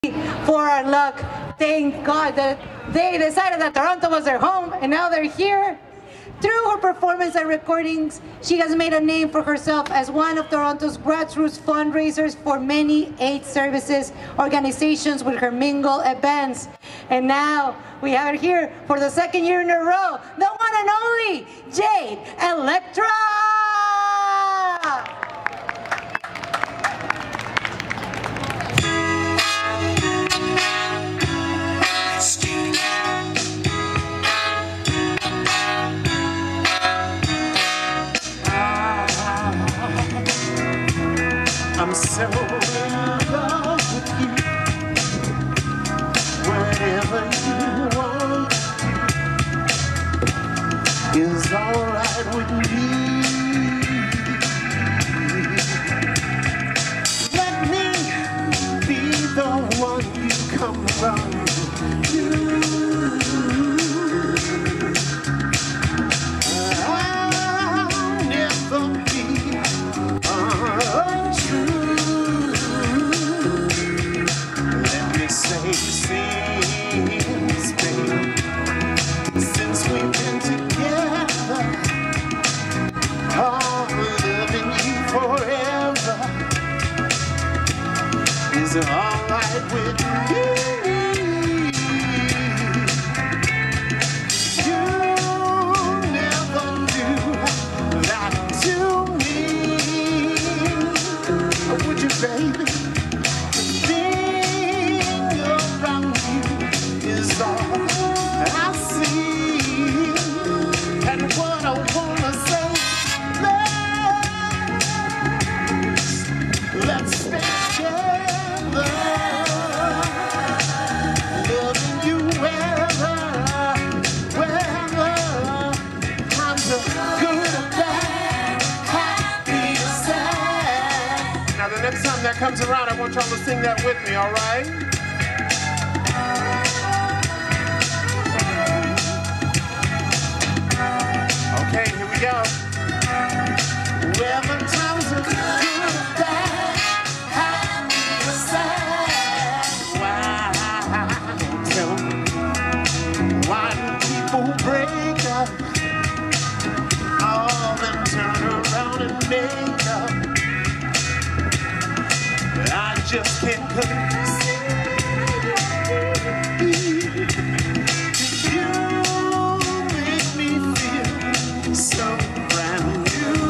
for our luck. Thank God that they decided that Toronto was their home, and now they're here. Through her performance and recordings, she has made a name for herself as one of Toronto's grassroots fundraisers for many AIDS services organizations with her Mingle events. And now we have her here for the second year in a row, the one and only Jade Elektra! I'm so in love with you. Whatever you want is alright with me. Let me be the one you come around to. I'll never be untrue. Since we've been together, oh, loving you forever is alright with me. You never do that to me, would you, baby? I see, and what I wanna say, let's stay together, loving you wherever times are good or bad, happy or sad. Now the next time that comes around, I want y'all to sing that with me, all right? Okay, here we go. Whether times are good or bad, happy or sad. Tell me, why do people break up? All them turn around and make up. I just can't conceive. So brand new,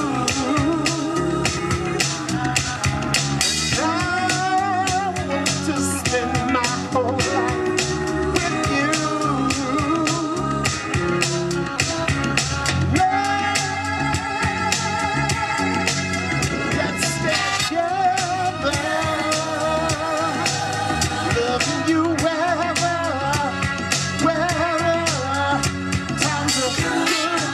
and I want to spend my whole life with you. Let's stay together, loving you wherever times are good.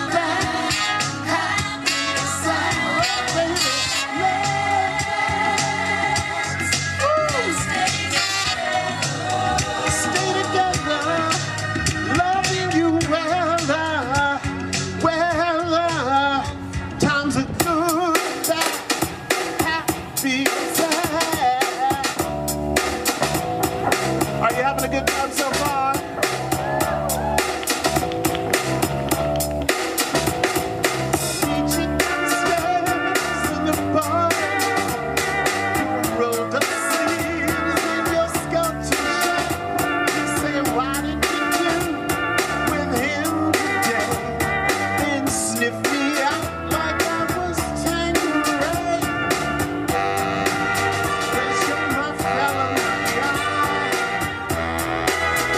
Are you having a good time so far? Reaching downstairs in the bar, you rolled up sleeves in your sculpture shirt. You say, why did you do with him today? Then sniff me out like I was Tangerine. Pressure my fellow.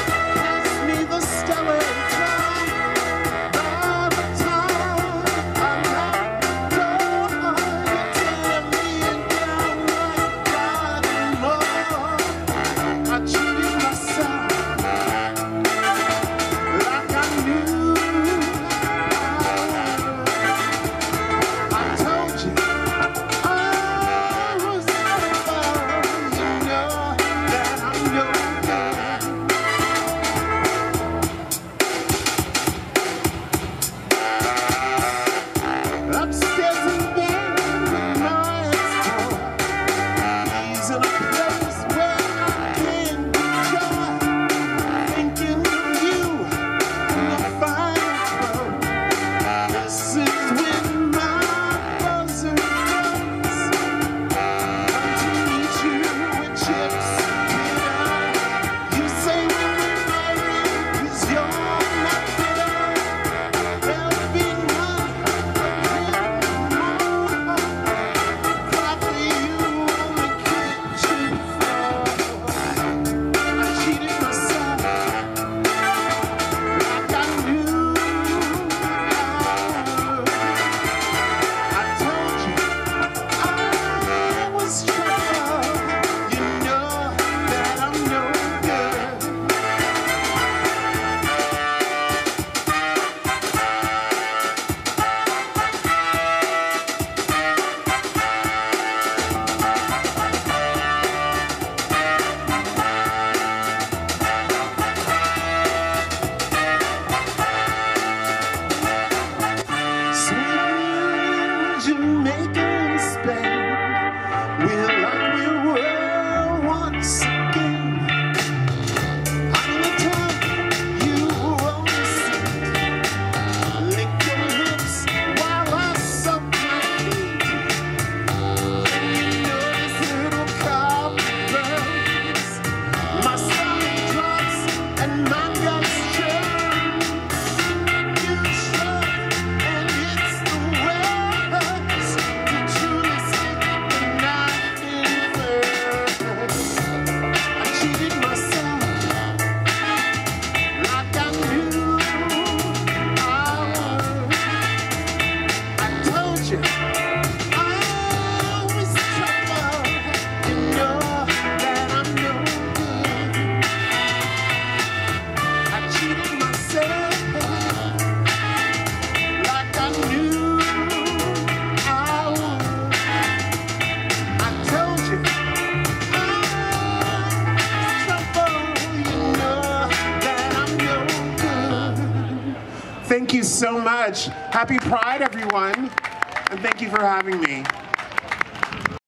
Thank you so much. Happy Pride, everyone. And thank you for having me.